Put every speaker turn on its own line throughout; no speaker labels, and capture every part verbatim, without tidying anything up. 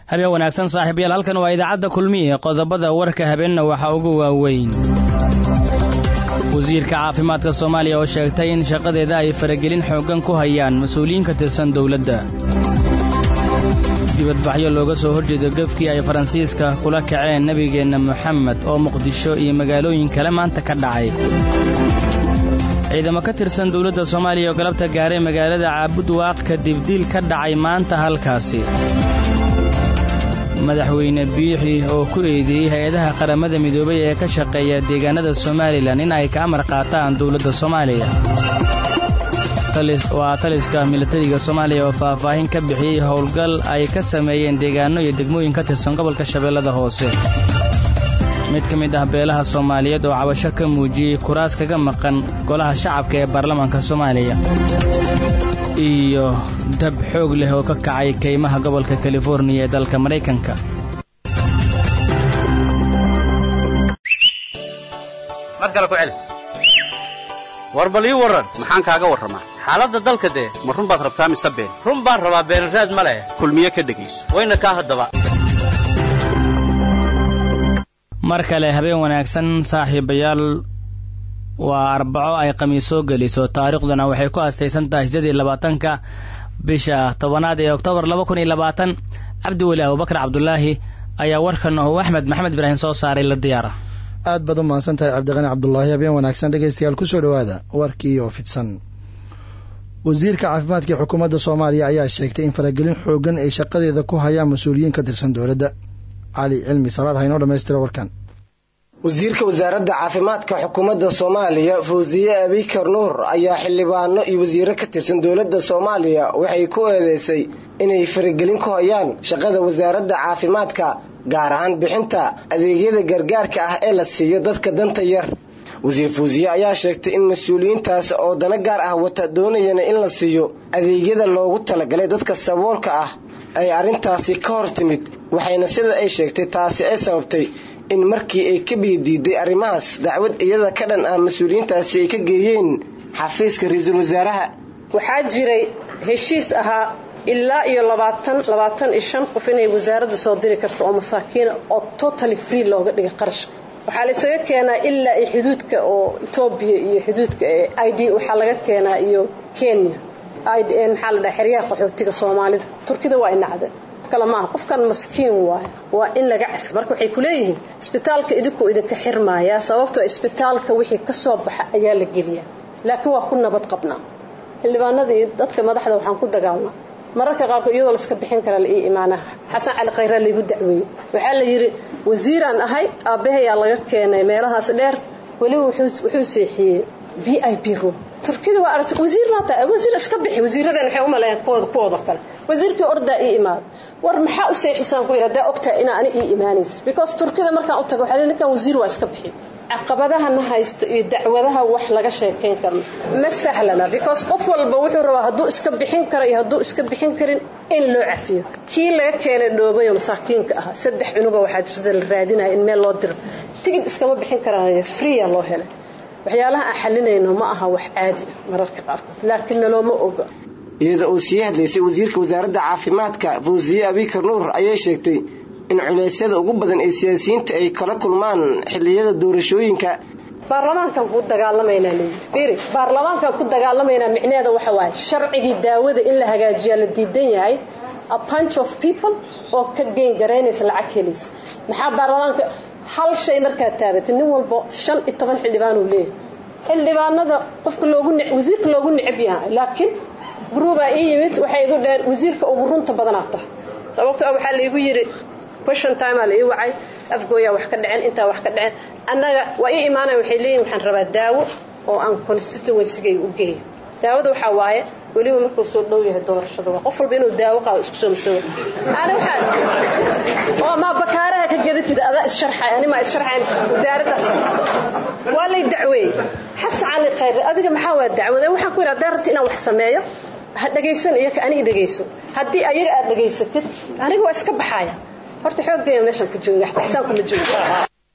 habeen wanaagsan saaxiibayaal halkan waa idaacadda kulmiye qodobada warka habeenna waxa ugu waaweyn wasiirka caafimaadka Soomaaliya oo sheegtay in shaqadeeda ay faragelin xooggan ku hayaan mas'uuliyiin ka tirsan dawladda dibadbaxyo looga soo horjeedo gafkii ay Faransiiska kula kaceen nabigeena Muhammad oo Muqdisho iyo magaalooyin kale maanta ka dhacay ciidamo ka tirsan dawladda Soomaaliya oo galabta gaaray magaalada Caabud Waaq kadib dil ka dhacay maanta halkaasi madaxweyne biixi oo ku eedeeyay hay'adaha qaramada midoobay ee ka shaqeeya deegaanada Soomaaliland in ay ka amar qaataan dawladda Soomaaliya talis waa taliska militariga Soomaaliya oo faahfaahin ka bixiyay howlgal ay ka sameeyeen deegaano iyo degmooyin ka tirsan gobolka Shabeellada Hoose mid ka mid ah beelaha Soomaaliyeed oo cabasho ka muujiyay kuraas kaga maqan golaha shacabka ee baarlamaanka Soomaaliya iyo dab xoog leh oo ka kacay kaymaha gobolka California ee dalka Mareykanka
markale ku celi warbali waran maxaan kaaga waramaa xaaladda dalka de ma run baad rabtaa mise been run baan rabaa been raad ma leh kulmiye ka dhageyso wayna ka hadaba
markale habeen wanaagsan saaxiibayaal waa arbaco ay qamiiso galiso taariikhduna waxay ku aastaysan tahay siddeed iyo labaatanka bisha tobanaad ee Oktoobar laba kun iyo labaatan Cabdi Wali Abubakar Cabdullaahi ayaa warkan oo Axmed Maxamed Ibrahim soo saaray la diyaara
aad baad u mahadsantahay Cabdiqani Cabdullaahi habeen wanaagsan dhageystayaal ku soo dhawaada warkii oo fidsan wasiirka caafimaadka xukuumadda Soomaaliya ayaa sheegtay in faragelin xooggan ay shaqadeeda ku hayaan mas'uuliyiin ka tirsan dawladda Ali Cilmi Salaad hayno dhameystiro warkan
wasiirka wasaaradda caafimaadka xukuumadda Soomaaliya Fawziye Abikar Nuur ayaa xildhibaano iyo wasiiro ka tirsan dawladda Soomaaliya waxay ku eedeysay inay faragelin ku hayaan shaqada wasaaradda caafimaadka gaar ahaan bixinta adeegyada gargaarka ah ee la siiyo dadka danta yar wasiir Fawziye ayaa sheegtay in mas'uuliyiintaas oo dana gaar ah wata doonayaan in la siiyo adeegyada loogu talagalay dadka saboolka ah ay arintaasi ka hor timid waxayna sida ay sheegtay taasi ay sababtay in markii ay ka biidiiday arrimahaas dacwad iyada ka dhan ah mas'uuliyiintaasi ay ka geeyeen xafiiska ra'iisul wasaaraha
waxaa jiray heshiis ahaa ilaa iyo labaatan labaatan iyo shan qof inay wasaaradda soo diri karto oo masaakiin oo totally free looga dhigay qarash waxaa la isaga keenaa ilaa iyo xuduudka oo Itoobiya iyo xuduudka I D waxa laga keenaa iyo Kenya I D N maxaa la dhahay xiriyaha qaxootiga Soomaalida Turkida waa inacda kala ma qofkan maskiin waay waa in laga caf marka waxay ku leeyihiin isbitaalka idinku idinka xirmaaya sababtoo isbitaalka wixii ka soo baxa ayaa la geliyaa laakiin waa ku nabad qabnaa xildhibaanada iyo dadka madaxda waxaan ku dagaalnaa mararka qaarkood iyadoo la iska bixin kara la ii imaanaha Xasan Cali Khayra lagu dacweeyay waxa la yiri wasiiraan ahay aabahay laga keenay meelahaas dheer wali wuxuu wuxuu seexiyay V I P room Turkida waa aragtay wasiir maanta wasiir iska bixi wasiiradan waxay u maleeyaan kooda kooda kale wasiirkii orda ii imaad war maxaa u seexisaan ku yiraahdaa ogta ina ani ii imaanays because Turkida markaan u tago waxa ninkan wasiir waa iska bixi caqabadaha na haysto iyo dacwadaha wax laga sheekeyn karno ma sahlana because qof walba wuxuu rabaa haduu iska bixin karo iyo haduu iska bixin karin in loo cafiyo kii laga keenay dhoobayo masaakiinka ah saddex cunuga waxa jirta la raadinaya in meel loo diro tigid iskama bixin karaan free loo helay waxyaalaha aan xalinayno ma aha wax caadi mararka qaarkood laakiin looma oga
iyada oo sii hadlaysay wasiirka wasaaradda caafimaadka Fawziye Abikar Nuur ayaa sheegtay in culeysyada ugu badan ee siyaasiyiinta ay kala kulmaan xilliyada doorashooyinka
baarlamaanka ku dagaalamayna leeyahay baarlamaanka ku dagaalamayna micnaheedu waxa waaye sharcigii daawada in la hagaajiyo la diidan yahay a bunch of people oo ka geyn gareynaysa lacag helis maxaa baarlamaanka hal shay markaa taabatay nin walba shan iyo toban xildhibaan uu leeyahay xildhibaanada qofka loogu wasiirka loogu nicib yahay laakiin gruuba ay yimid waxay igu dheer wasiirka ugu runta badanaata sababtoo ah waxa la igu yiri question time ala ii wacay afgooya wax ka dhaceen inta wax ka dhaceen annaga waa ii imaanay waxay leeyihiin waxaan rabaa daawo oo aan constituency-gay u geeyo daawada waxa waaye waliba markuu soo dhow yahay doorashada qof walba inuu daawo qaado isku soo masawo ana waxa oo ma bakaaraha ka gadatid ada is sharxay ani ma is sharxay wasaaradda walay dacway Xasan Cali Khayra adiga maxaa waa dacwada waxaan ku yiraahdaa rabti inaan wax sameeyo ha dhageysan iyo ka aniga dhageyso hadii ayaga aad dhageysatid aniga waa iska baxaya horta xooggeeyo meeshan ku jooga xisaan kuma jooga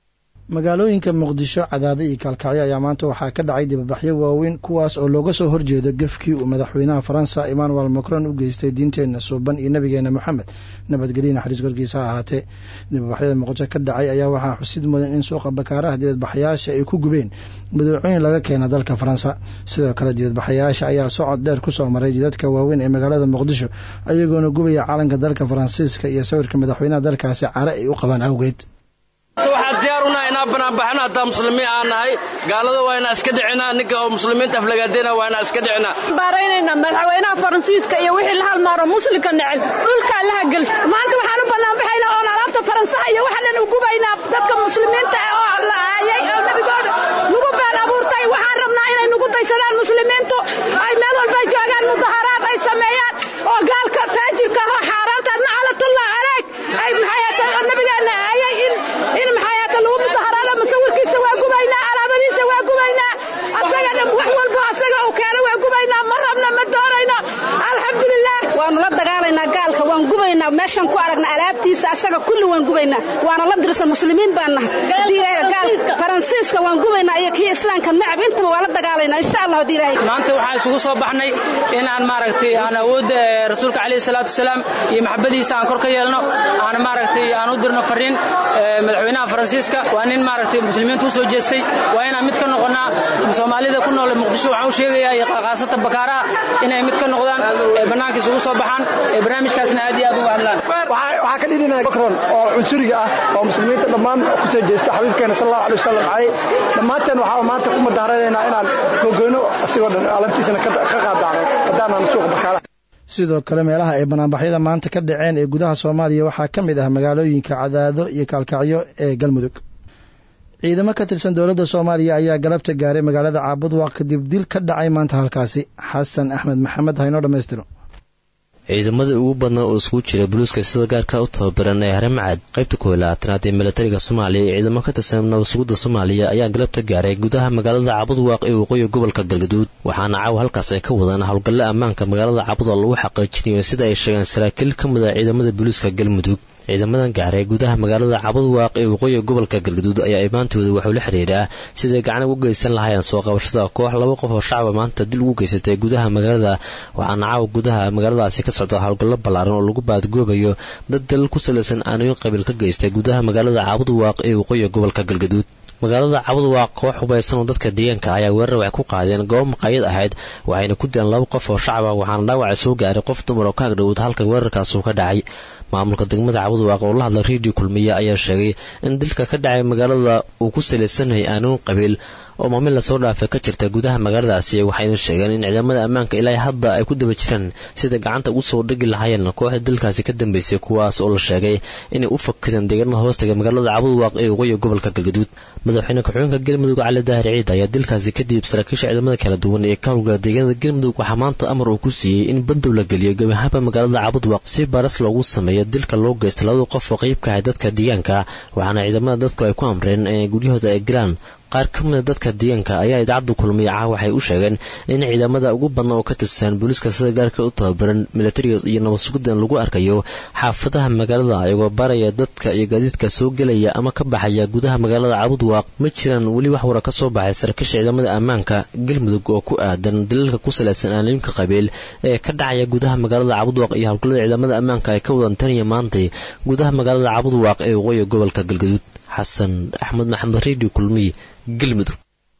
magaalooyinka muqdisho cadaado iyo kaalkacyo ayaa maanta waxaa ka dhacay dibadbaxyo waaweyn kuwaas oo looga soo horjeedo gefkii uu madaxweynaha faransa emmanuel macron u geystay diinteenna suuban iyo nabigeena moxamed nabadgelyo naxariis korkiisa ha ahaatee dibadbaxyada muqdisho ka dhacay ayaa waxaa xusid mudan in suuqa bakaaraha dibadbaxayaasha ay ku gubeen badeecooyin laga keena dalka faransa sidoo kale dibadbaxayaasha ayaa socod dheer kusoo maray jidadka waaweyn ee magaalada muqdisho ayagoona gubaya calanka dalka faransiiska iyo sawirka madaxweynaha dalkaasi care ay u qabaan awgeed
waxaan diyaar u nahay inaan banaanbaxno hataa muslimiin aan nahay gaalada waa inaan iska dhicinaa ninka oo muslimiinta aflagaadeyna waa inaan iska dhicinaa
baaraynayna madaxweynaha faransiiska iyo wixii la halmaaro muslimka necel dhulka allaha gelsho maanta waxaan u banaanbaxaynaa oon alaabta faransaha iyo waxa dhan u gubaynaa dadka muslimiinta oo la aayay oo nabigooda nagu been abuurtay waxaan rabnaa inay nagu daysadaan muslimiintu ay meel walba joogaan mudaharaad ay sameeyaan oo gaalka taajirka oo xaaraanta naclatullah alayk ay maxay nabigeena aayay in in maxay lagu mudaharaada masawirkiisa waa gubaynaa alaabadiisa waa gubaynaa asaga dhan wax walba asaga uu keeno waa gubaynaa ma rabna ma doonayno alxamdulilah waanu la dagaalaynaa gaalka waan gubaynaa meeshan ku aragna alaabtiisa asaga kulli waan gubaynaa waana la dirsan muslimiin baan nahay gaalka faransiiska waan gubaynaa iyo kii islaamka nacab intaba waa la dagaalaynaa insha Allah hadii ilaahay
maanta waxaan isugu soo baxnay in aan maaragtay aan awoodda rasuulka kaleey salaatu wasalaam iyo maxabadiisa aan kor ka yeelno aan maaragtay aan u dirno fariin madaxweynaha faransiiska waa nin maaragtay muslimiintu soo jeestay waa inaan mid ka noqonaa Soomaalida ku nool Muqdisho waxaan u sheegayaa qaasata bakaaraha inay mid ka noqdaan ee banaanka isugu soo baxaan ee barnaamijkaasna aad iyo aad ugu hadlaan
waxa ka dhigina Macron oo cunsuriga ah oo muslimiinta dhammaan ku soo jeestay xabiibkeena sallallahu alayhi wasallam ay dhamaanteen waxa maanta ku madaaraynaa inaan gogoyno asigoo dhan alabtiisana ka qaadano hadaan suuqa bakaaraha
sidoo kale meelaha ay banaanbaxyada maanta ka dhaceen ee gudaha Soomaaliya waxaa ka mid ah magaalooyinka Cadaado iyo Kaalkacyo ee Galmudug ciidamo ka tirsan dowladda Soomaaliya ayaa galabta gaaray magaalada Caabudwaaq kadib dil ka dhacay maanta halkaasi Xasan Axmed Maxamed hayno dhameystiro
ciidamada ugu badnaa oo isku jira booliiska sida gaarka u tababaran ee Haramcad qaybta koow iyo labaatanaad ee militariga Soomaaliya iyo ciidamo ka tirsan nabadgelyada Soomaaliya ayaa galabta gaaray gudaha magaalada Caabudwaaq ee waqooyiga gobolka Galgaduud waxaana caawa halkaas ay ka wadaan howlgalla ammaanka magaalada Caabudwaaq lagu xaqiijinayo sida ay sheegeen saraakiil ka mid ah ciidamada booliiska Galmudug ciidamadan gaaray gudaha magaalada Caabudwaaq ee waqooyiga gobolka Galgaduud ayaa imaantooda waxa uu la xiriiraa sidii gacan ugu geysan lahaayeen soo qabashada koox laba qof oo shacab maanta dil ugu geysatay gudaha magaalada waxaana caawa gudaha magaaladaasi ka socda howlgallo ballaaran oo lagu baadgoobayo dad dal ku saleysan aanooyin qabiil ka geystay gudaha magaalada Caabudwaaq ee waqooyiga gobolka Galgaduud magaalada Caabudwaaq koox hubaysan oo dadka deegaanka ayaa weerar wax ku qaadeen goob maqaayad ahayd waxayna ku dileen laba qof oo shacab ah waxaana dhaawac soo gaaray qof dumar oo ka agdhowd halka weerarkaas uu ka dhacay maamulka degmada Caabudwaaq oo la hadlay radio kulmiye ayaa sheegay in dilka ka dhacay magaalada uu ku saleysan yahay aanooyin qabiil oo maamul la soo dhaafay ka jirta gudaha magaaladaasi waxayna sheegeen in ciidamada ammaanka ilaa hadda ay ku daba jiraan sida gacanta ugu soo dhigi lahaayeen kooxda dilkaasi ka dambeysay kuwaas oo la sheegay inay u fakadeen deegaanada hoostaga magaalada Caabudwaaq ee waqooyiga gobolka Galgaduud madaxweyne ku-xigeenka Galmudug Cali Daahir Ciid ayaa dilkaasi kadib saraakiisha ciidamada kala duwan ee ka howlgala deegaanada Galmudug waxa maanta amar uu ku siiyay in bandow la geliyo gabaha magaalada Caabudwaaq si baras loogu sameeyo dilka loo geystay laba qof oo qayb ka ah dadka deegaanka waxaana ciidamada dadku ay ku amreen in guryahooda ay galaan qaar ka mid dadka deegaanka ayaa idaacadu kulmiye ah waxay u sheegeen in ciidamada ugu badnaa oo ka tirsan booliiska sida gaarka u tababaran militariga iyo nabadgelyada lagu arkayo xaafadaha magaalada ayagoo baraya dadka iyo gaadiidka soo galaya ama ka baxaya gudaha magaalada Caabudwaaq ma jiraan wali wax wara ka soo baxay saraakiisha ciidamada ammaanka Galmudug oo ku aadan dilalka ku saleysan aanooyinka qabiil ee ka dhacaya gudaha magaalada Caabudwaaq iyo howlgallada ciidamada ammaanka ay ka wadaan tan iyo maanta gudaha magaalada Caabudwaaq ee waqooyiga gobolka Galgaduud Xasan Axmed Maxamed radio kulmiye Galmudug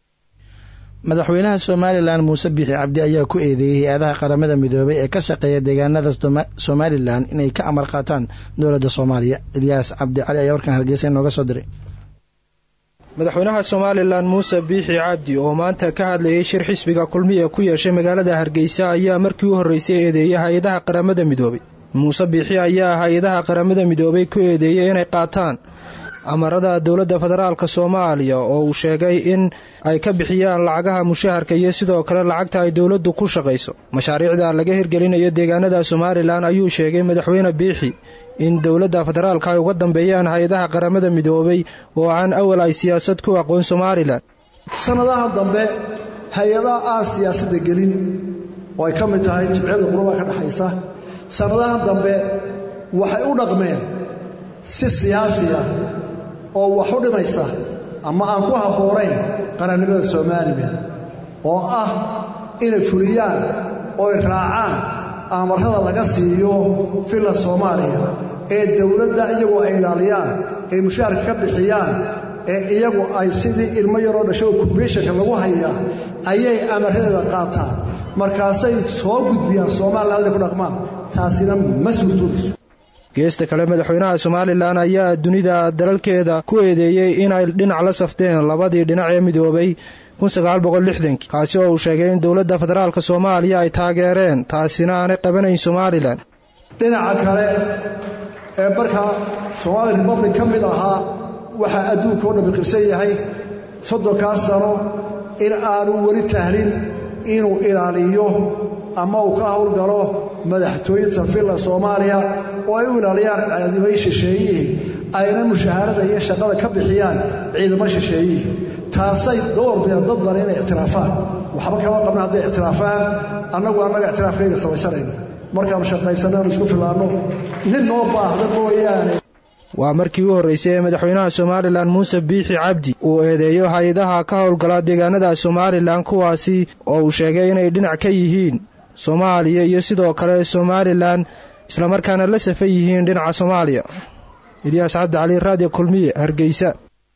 madaxweynaha Soomaaliland Muuse Biixi Cabdi ayaa ku eedeeyay hay'adaha qaramada midoobay ee ka shaqeeya deegaanada Soomaaliland inay ka amar qaataan dowladda Soomaaliya Ilyas Cabdi Cali ayaa warkan Hargeysa nooga soo diray
madaxweynaha Soomaaliland Muuse Biixi Cabdi oo maanta ka hadlayay shir xisbiga kulmiye ku yeeshay magaalada Hargeysa ayaa markii u horeysay eedeeyay hay'adaha qaramada midoobay Muuse Biixi ayaa hay'adaha qaramada midoobay ku eedeeyay inay qaataan amarada dowladda federaalka Soomaaliya oo uu sheegay in ay ka bixiyaan lacagaha mushaharka iyo sidoo kale lacagta ay dowladdu ku shaqeyso mashaariicda laga hirgelinayo deegaanada Soomaaliland ayuu sheegay madaxweyne Biixi in dowladda federaalka ay uga dambeeyaan hay'adaha qaramada midoobay oo aan awal ay siyaasad ku aqoon Soomaaliland
sanadaha dambe hay'adaha aan siyaasadda gelin oo ay ka mid tahay jimciyada qurumaha ka dhaxaysa sanadaha dambe waxay u dhaqmeen si siyaasi ah oo wax u dhimaysa ama aan ku habboonayn qarannimada Soomaaliland oo ah inay fuliyaan oo ay raacaan amarada laga siiyo filla Soomaaliya ee dawladda iyagu ay ilaaliyaan ee mushaarka ka bixiyaan ee iyagu ay sidii ilmo yar oo dhashay occupation lagu hayaa ayay amarada qaataan markaasay soo gudbiyaan Soomaaliland ku dhaqmaan taasina ma suurtoobayso.
geesta kale madaxweynaha Soomaaliland ayaa dunida dalalkeeda ku eedeeyay in ay dhinac la safteen labadii dhinac ee midoobay kun sagaal boqol lixdan kaasi oo uu sheegay in dawladda federaalka Soomaaliya ay taageereen taasina aanay qabanayn Soomaaliland.
dhinaca kale ee barka Somali Republic kamid ahaa waxa adduunka oo dhan qirsan yahay soddonkaas sano in aanu wali tahlin inuu ilaaliyo ama uu ka howlgalo madaxtooyada filla Soomaaliya oo ay u ilaaliyaan ciidamada shisheeye ayna mushaharada iyo shaqada ka bixiyaan ciidamada shisheeye taasay door bidaan dad badan inay ictiraafaan waxba kama qabna haday ictiraafaan annagu annaga ictiraafkeena samaysanayna markaan shaqaysanayno isku filaano nin noo baahda mooyaane.
waa markii u horeysay ee madaxweynaha Soomaaliland Muuse Biixi Cabdi uu eedeeyo hay'adaha ka howlgala deegaanada Soomaaliland kuwaasi oo uu sheegay inay dhinac ka yihiin Soomaaliya iyo sidoo kale Soomaaliland isla markaana la safay yihiin dhinaca Soomaaliya. Ilyas Cabdi Cali, Radio Kulmiye, Hargeysa.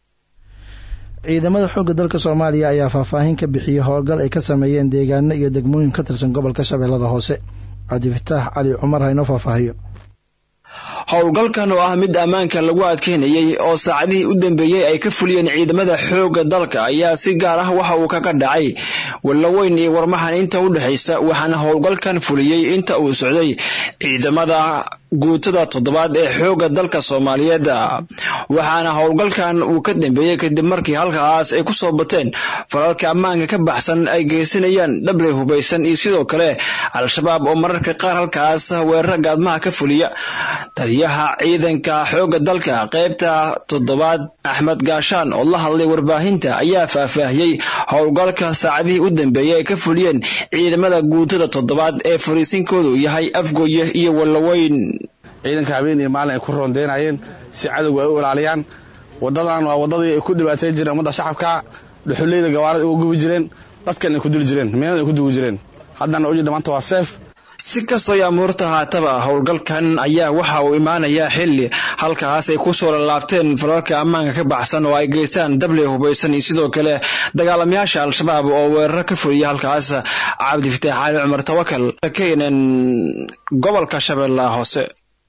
ciidamada xoogga dalka Soomaaliya ayaa faahfaahin ka bixiyay howlgal ay ka sameeyeen deegaano iyo degmooyin ka tirsan gobolka Shabeellada Hoose. Cabdi Fataax Cali Cumar hayno faahfaahiyo.
howlgalkan oo ah mid ammaanka lagu adkeynayay oo saacadihii u dambeeyay ay ka fuliyeen ciidamada xoogga dalka ayaa si gaar ah waxa uu kaga dhacay Walaweyn iyo Warmahan inta u dhaxaysa waxaana howlgalkan fuliyay inta uu socday ciidamada guutada toddobaad ee xoogga dalka Soomaaliyeed waxaana howlgalkan uu ka dambeeyay kadib markii halkaas ay ku soo bateen falalka ammaanka ka baxsan ay geysanayaan dhabley hubaysan iyo sidoo kale al-shabaab oo mararka qaar halkaas weerar gaadmaha ka fuliya. taliyaha ciidanka xoogga dalka qaybta toddobaad Axmed Gaashaan oo la hadlay warbaahinta ayaa faahfaahiyay howlgalka saacadihii u dambeeyay ay ka fuliyeen ciidamada guutada toddobaad ee fariisinkoodu yahay Afgooye iyo Walaweyn.
ciidanka habeen iyo maalin ay ku roondeynayeen si cadawga ay u ilaaliyaan wadadan waa wadadii ay ku dhibaateyn jireen umada shacabka dhuxuleeyda gawaarida ugu gubi jireen dadkan ay ku dil jireen meelada ay ku duugi jireen haddana oo maanta waa safe.
si kastoo amuurta haataba howlgalkan ayaa waxa uu imaanayaa xilli halkaas ay ku soo laabteen falalka ammaanka ka baxsan oo ay geystaan dabley hubaysan iyo sidoo kale dagaalamayaasha al-shabaab oo weerar ka fuliya halkaas. Cabdi Fataax Cali Cumar, Tawakal, keenan gobolka Shabeellaha Hoose.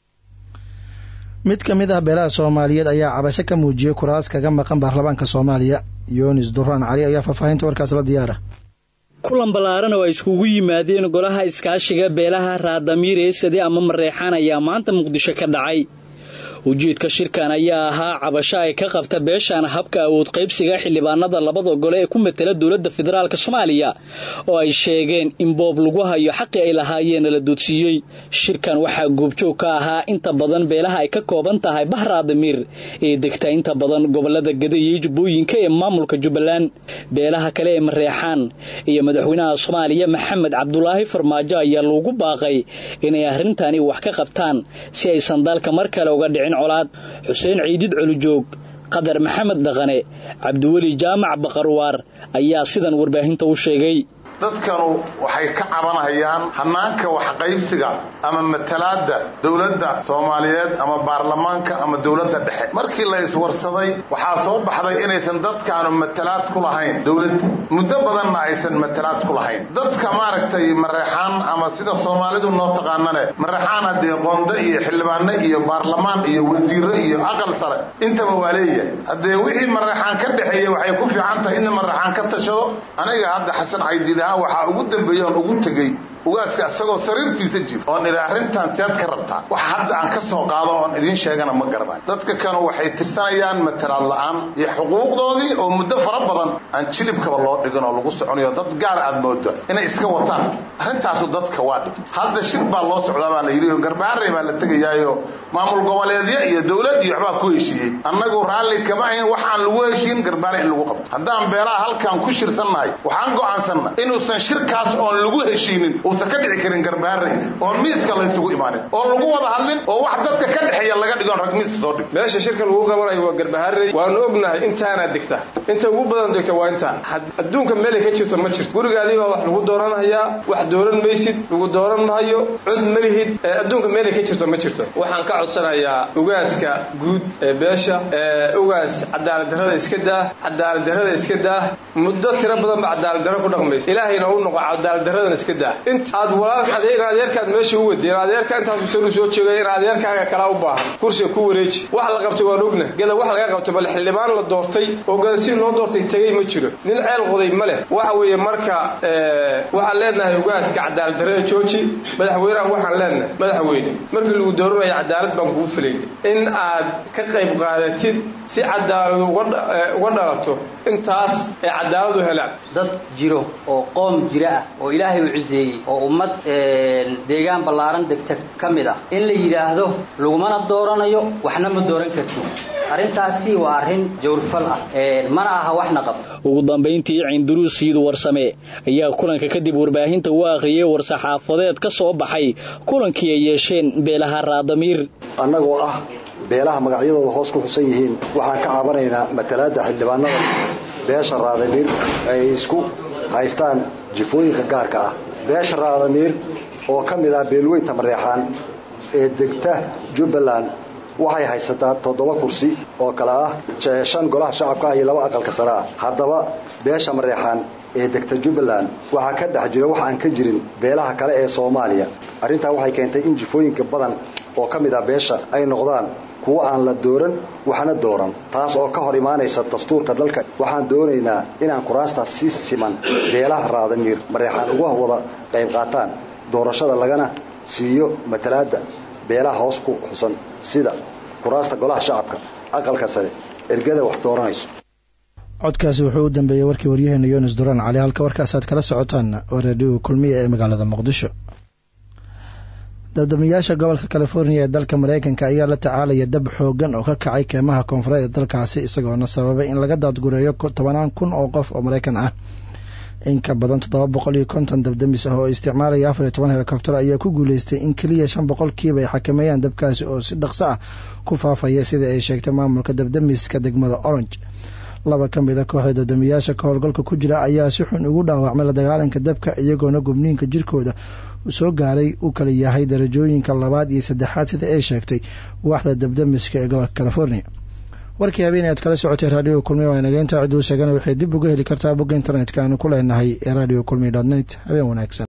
mid ka mid ah beelaha Soomaaliyeed ayaa cabasho ka muujiyay kuraas kaga maqan baarlamaanka Soomaaliya. Yunis Duraan Cali ayaa faahfaahinta warkaas la diyaara.
kulan ballaaran oo ay iskugu yimaadeen golaha iskaashiga beelaha Raadamiir ee sidii ama Mareexaan ayaa maanta Muqdisho ka dhacay. ujeedka shirkan ayaa ahaa cabasho ay ka qabta beeshan habka awood qaybsiga xildhibaanada labada gole ee ku metela dawladda federaalka Soomaaliya oo ay sheegeen in boob lagu hayo xaqi ay lahaayeen la doodsiiyay. shirkan waxaa goobjoog ka ahaa inta badan beelaha ay ka kooban tahay Bahraadamiir ee degta inta badan gobolada Gaday iyo Jubbooyinka ee maamulka Jubbaland. beelaha kale ee Mareexaan iyo madaxweynaha Soomaaliya Maxamed Cabdullaahi Farmaajo ayaa loogu baaqay inay arrintani wax ka qabtaan si ay sandaalka mar kale uga dhicin colaad. Xuseen Ciidid Culujoog, Qadar Maxamed Dhaqane, Cabdiweli Jaamac Baqarwaar ayaa sidan warbaahinta u sheegay.
dadkanu waxay ka cabanayaan hanaanka wax qaybsiga ama matalaada dawladda Soomaaliyeed ama baarlamaanka ama dawladda dhexe. markii la iswarsaday waxaa soo baxday inaysan dadkaanu matalaad ku lahayn dawladda muddo badanna aysan matalaad ku lahayn. dadka maaragtay Mareexaan ama sida Soomaalidu noo taqaanane Mareexaan hadee qoonda iyo xildhibaano iyo baarlamaan iyo wasiiro iyo aqal sare intaba waa leeyahay. hadee wixii Mareexaan ka dhaxeeyay waxay ku fiican tahay in Mareexaan ka tashado. aniga hadda Xasan Caydiid waxa ugu dambeeyay ugu tagay ugaaska asagoo sariirtiisa jir oo ila arintan siyaad ka rabtaa wax hadda aan ka soo qaado oo idin sheegana ma garanayo. dadka kan waxay tirsanayaan matalaad la'aan iyo xuquuqdoodii oo muddo fara badan aan jilibkaba loo dhigan oo lagu soconayo dad gaar aad moodo inay iska wataan arintaas dadka waa dhib. hadda shir baa loo socdaa baa la yiri garbaare baa la tagayaayo maamul goboleedyo iyo dawlad iyo waxba ku heshiiyay. annagu raalli kama ahayn waxaan lagu heshiin garbaare in lagu qabto. haddaan beelaha halkan ku shirsanahay waxaan go'aansanaa inuusan shirkaas oo lagu heshiinin uusan ka dhici karin garbaharey oo miiska la isugu imaanin oo lagu wada hadlin oo wax dadka ka dhexeeya laga dhigo rag miiska soo dhig
meesha shirka lagu qabanayo waa garbaharey waanu ognahay intaana degta inta ugu badan degta waa inta adduunka meel ka jirto ma jirto gurigaadii baa wax lagu dooranayaa wax dooran maysid lagu dooran maayo cod malihid adduunka meel ka jirto ma jirto waxaan ka codsanayaa ugaaska guud ee beesha ee ugaas cadaalad darrada iska daa cadaalad darrada iska daa muddo tiro badan ba cadaalad darro ku dhaqmayso ilaahayna uu noqo cadaalad darradan iska daa inta aad walaalka adeer adeerkaad meesha u wadeen adeerka intaas uu soo jeegay in adeerkaaga kala u baahan kursiga ku wareeji wax la qabtay waa ogna gada wax laga qabtay bal xildhibaan la doortay oo gaarsiin loo doortay tagay ma jiro nin ceel qoday ma leh waxa weeye marka ee waxa leenahay ugaaska cadaalad darrada jooji madaxweynaha waxaan leenahay madaxweyne markii lagu dooranayo cadaalad baan kugu filayn in aad ka qayb qaadatid si cadaalad uga dhalato intaas ay cadaalad u helaan
dad jiro oo qoom jira ah oo ilaahay u ciseeyay oo ummad deegaan ballaaran degta kamid ah in la yiraahdo lagumana dooranayo waxna ma dooran kartid arrintaasi waa arrin jawrfal ah ee mana aha waxna qab
ugu dambeyntii Cinduruus Siidu Warsame ayaa kulanka kadib warbaahinta u akhriyay war-saxaafadeed ka soo baxay kulankii ay yeesheen beelaha Raadamiir
annagoo ah beelaha magacyadooda hoos ku xusan yihiin waxaan ka caabanaynaa matalaadda xildhibaanada beesha Raadamiir ay isku haystaan jifooyinka gaarka ah beesha Raadamiir oo kamid ah beelweynta Mareexaan ee degta Jubbaland waxay haysataa toddoba kursi oo kala ah shan golaha shacabka iyo laba aqalka sare ah haddaba beesha Mareexaan ee degta Jubbaland waxa ka dhex jira wax aan ka jirin beelaha kale ee Soomaaliya arrintaa waxay keentay in jifooyinka badan oo kamid ah beesha ay noqdaan kuwa aan la dooran waxna dooran taas oo ka hor imaanaysa dastuurka dalka waxaan doonaynaa inaan kuraasta si siman beelaha Raadamiir Mareexaan uga wada qayb qaataan doorashada lagana siiyo matalaadda beelaha hoos ku xusan sida kuraasta golaha shacabka aqalka sare ergada wax dooranayso
codkaasi wuxuu u dambeeyay warkii waryaheena Yunus Duran Cali halka warkaas aad kala socotaan waa radio kulmiye ee magaalada Muqdisho dadamiyaasha gobolka California ee dalka Mareykanka ayaa la tacaalaya dab xoogan oo ka kacay keymaha koonfureed ee dalkaasi isagoona sababay in laga daadgureeyo toban kun oo qof oo Mareykan ah in ka badan toddoba boqol iyo konton dabdamis ah oo isticmaalaya afar iyo toban helikobtar ayaa ku guuleystay in kaliya shan boqol kiiba ay xakameeyaan dabkaasi oo si dhaqso ah ku faafaya sida ay sheegtay maamulka dabdamiska degmada Orange laba ka mid ah kooxda dabdamiyaasha ka howlgalka ku jira ayaa si xun ugu dhaawacmay la dagaalanka dabka iyagoona gubniinka jirkooda soo gaaray uu kala yahay darajooyinka labaad iyo saddexaad sida ay sheegtay waaxda dabdamiska ee gobolka California warkii habeenay aad kala socotay radio kulmiye waa inaga inta cid uu sheegana waxay dib uga heli kartaa bogga internetka aan ku leenahay ee radio kulmiye dot net habeen wanaagsan.